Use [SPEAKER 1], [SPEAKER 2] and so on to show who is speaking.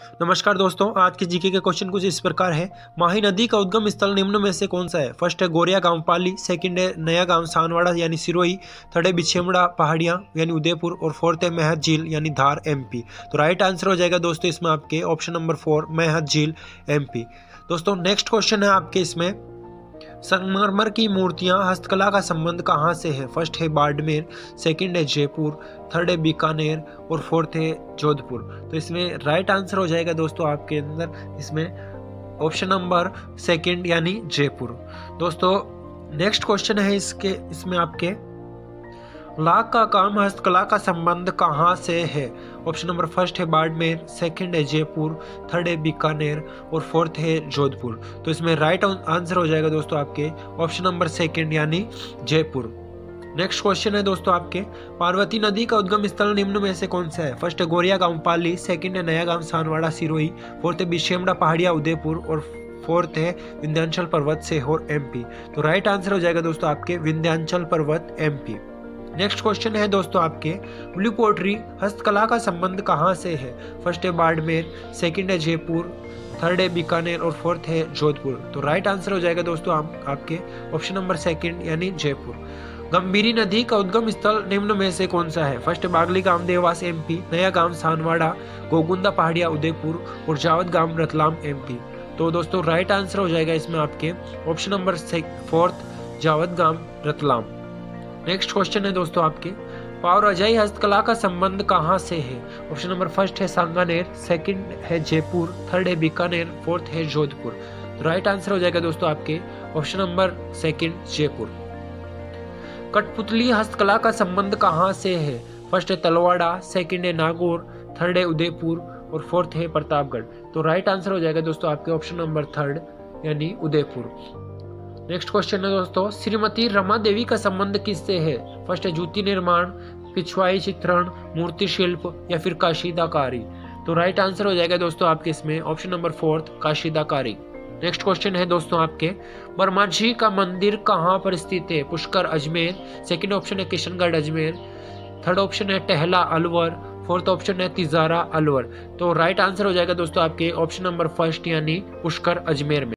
[SPEAKER 1] नमस्कार दोस्तों, आज के जीके के क्वेश्चन कुछ इस प्रकार है। माही नदी का उद्गम स्थल निम्न में से कौन सा है? फर्स्ट है गोरिया गांव पाली, सेकंड है नया गांव सानवाड़ा यानी सिरोही, थर्ड है बिछेमड़ा पहाड़ियां यानी उदयपुर और फोर्थ है महत झील यानी धार एमपी। तो राइट आंसर हो जाएगा दोस्तों इसमें आपके ऑप्शन नंबर 4 महत झील एमपी। दोस्तों नेक्स्ट क्वेश्चन है आपके इसमें, संगमरमर की मूर्तियां हस्तकला का संबंध कहाँ से है? फर्स्ट है बाड़मेर, सेकंड है जयपुर, थर्ड है बीकानेर और फोर्थ है जोधपुर। तो इसमें राइट आंसर हो जाएगा दोस्तों आपके अंदर इसमें ऑप्शन नंबर सेकंड यानी जयपुर। दोस्तों नेक्स्ट क्वेश्चन है इसमें आपके, लाख का काम हस्तकला का संबंध कहाँ से है? ऑप्शन नंबर फर्स्ट है बाड़मेर, सेकंड है जयपुर, थर्ड है बीकानेर और फोर्थ है जोधपुर। तो इसमें राइट आंसर हो जाएगा दोस्तों आपके ऑप्शन नंबर सेकंड यानी जयपुर। नेक्स्ट क्वेश्चन है दोस्तों आपके, पार्वती नदी का उद्गम स्थल निम्न में से कौन सा है? फर्स्ट है गोरिया गांव पाली, सेकंड है नया गांव सानवाड़ा सिरोही, फोर्थ है बिछेमड़ा पहाड़िया उदयपुर और फोर्थ है विंध्याचल पर्वत सीहोर एमपी। तो राइट आंसर हो जाएगा दोस्तों आपके विंध्याचल पर्वत एमपी। नेक्स्ट क्वेश्चन है दोस्तों आपके, ब्लू पोट्री हस्तकला का संबंध कहाँ से है? फर्स्ट है बाड़मेर, सेकंड है जयपुर, थर्ड है बीकानेर और फोर्थ है जोधपुर। तो राइट आंसर हो जाएगा दोस्तों आपके ऑप्शन नंबर सेकंड यानी जयपुर। गंभीरी नदी का उद्गम स्थल निम्न में से कौन सा है? फर्स्ट है बागली गांव देवास एमपी, नया गांव सानवाड़ा, गोगुंदा पहाड़िया उदयपुर और जावद गांव रतलाम एमपी। तो दोस्तों राइट आंसर हो जाएगा इसमें आपके ऑप्शन नंबर फोर्थ जावद गांव रतलाम। नेक्स्ट क्वेश्चन है दोस्तों आपके, पावरजाई हस्तकला का संबंध कहाँ से है? ऑप्शन नंबर फर्स्ट है सांगानेर, सेकंड है जयपुर, थर्ड है बीकानेर, फोर्थ है जोधपुर। तो राइट आंसर हो जाएगा दोस्तों आपके ऑप्शन नंबर सेकंड जयपुर। कठपुतली हस्तकला का संबंध कहाँ से है? फर्स्ट है तलवाड़ा, सेकंड है नागौर, थर्ड है उदयपुर और फोर्थ है प्रतापगढ़। तो राइट आंसर हो जाएगा दोस्तों आपके ऑप्शन नंबर थर्ड यानी उदयपुर। नेक्स्ट क्वेश्चन है दोस्तों, श्रीमती रमा देवी का संबंध किससे है? फर्स्ट है जूती निर्माण, पिछवाई चित्रण, मूर्ति शिल्प या फिर काशीदाकारी। तो राइट आंसर हो जाएगा दोस्तों आपके इसमें ऑप्शन नंबर फोर्थ काशीदाकारी। नेक्स्ट क्वेश्चन है दोस्तों आपके, बरमाजी का मंदिर कहाँ पर स्थित है? पुष्कर अजमेर, सेकंड ऑप्शन है किशनगढ़ अजमेर, थर्ड ऑप्शन है टहला अलवर, फोर्थ ऑप्शन है तिजारा अलवर। तो राइट आंसर हो जाएगा दोस्तों आपके ऑप्शन नंबर फर्स्ट यानी पुष्कर अजमेर में।